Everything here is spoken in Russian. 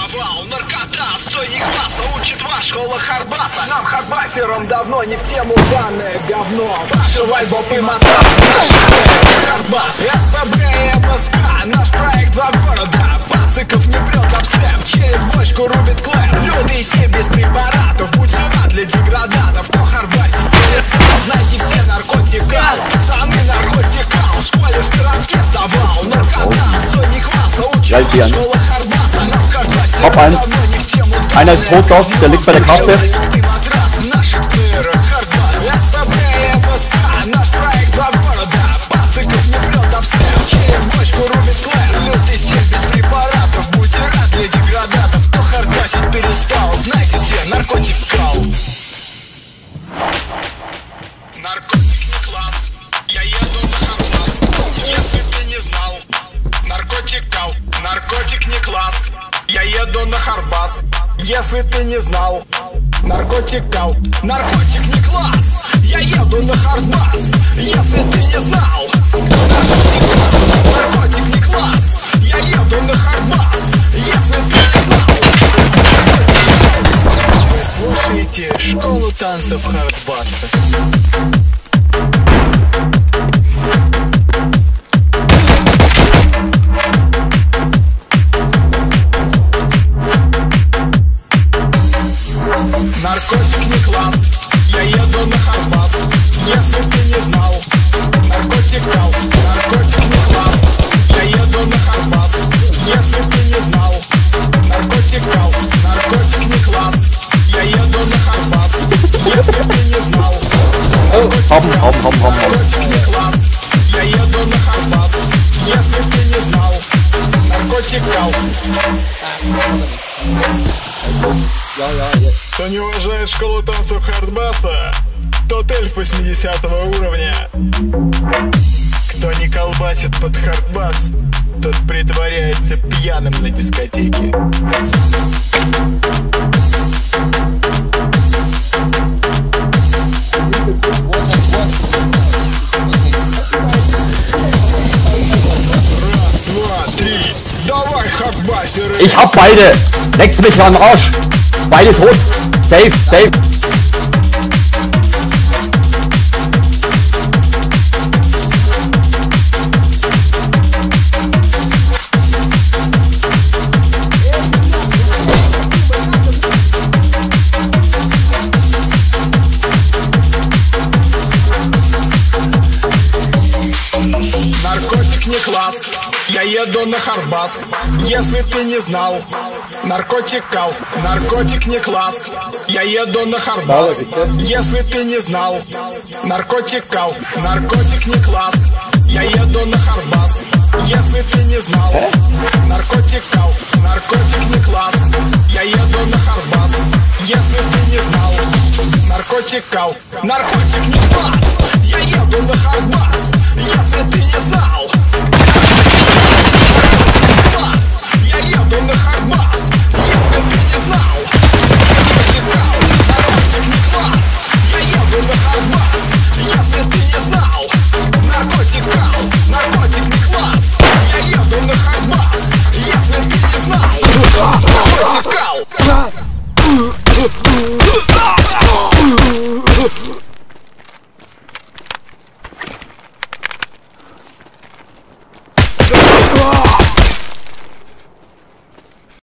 доставал. Наркота, отстойник класса, учит вас школа Харбаса. Нам харбасерам давно не в тему данное говно. Прошивай боб и матрас, наш Харбас. СПБ и МСК, наш проект два города. Пациков не прет обстеп, через бочку рубит клэп. Люди все без препаратов, будьте рад для деградатов. Кто харбасит перестал, знайте все наркотикал. Пацаны наркотикал, в школе в коробке сдавал. Наркота, отстойник класса, учит школа Харбаса. Нам в Харбасе давно не в тему данное. Einer ist tot drauf, der liegt bei der Katze. Наш проект два города. Пациков не прет обстрел, через бочку рубит клэр. Лютый стиль без препаратов, будьте рад для деградатов. Кто харбасить перестал, знайте все, наркотик кал. Наркотик не класс, я еду на Харбас. Если ты не знал, наркотик кал. Наркотик не класс, я еду на Харбас. Если ты не знал, наркотик кал. Наркотик не класс, я еду на Харбас. Если ты не знал, наркотик кал. Наркотик не класс, я еду на Харбас. Если ты не знал, наркотик кал. Вы слушаете школу танцев Харбаса. Наркотик не класс, я еду на Харбас. Если ты не знал, наркотик кал. Наркотик не класс, я еду на Харбас. Если ты не знал, наркотик кал. Наркотик не класс, я еду на Харбас. Если ты не знал, наркотик кал. Наркотик не класс, я еду на Харбас. Если ты не знал, наркотик кал. Кто не уважает школу танцев Харбаса, тот эльф 80-го уровня. Кто не колбасит под Харбас, тот притворяется пьяным на дискотеке. Раз, два, три, давай, Харбасеры! Ich hab beide! Leckst mich an den Arsch! Beide tot! Safe, safe! Наркотик не класс, я еду на Харбас. Если ты не знал, наркотик кал. Наркотик не класс, я еду на Харбас. Если ты не знал, наркотик кал. Наркотик не класс, я еду на Харбас. Если ты не знал, наркотик кал. Наркотик не класс, я еду на Харбас. Если ты не знал, наркотик кал. Наркотик не класс.